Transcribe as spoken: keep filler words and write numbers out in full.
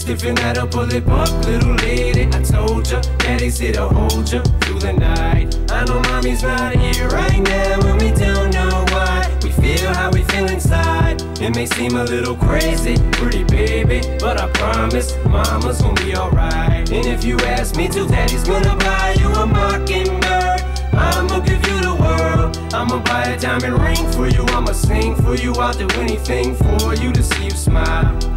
Stiffen that up, pull it up, little lady. I told ya, daddy's here to hold ya through the night. I know mommy's not here right now, and we don't know why. We feel how we feel inside. It may seem a little crazy, pretty baby, but I promise mama's gonna be alright. And if you ask me to, daddy's gonna buy you a Mockingbird. I'ma give you the world. I'ma buy a diamond ring for you. I'ma sing for you. I'll do anything for you to see you smile.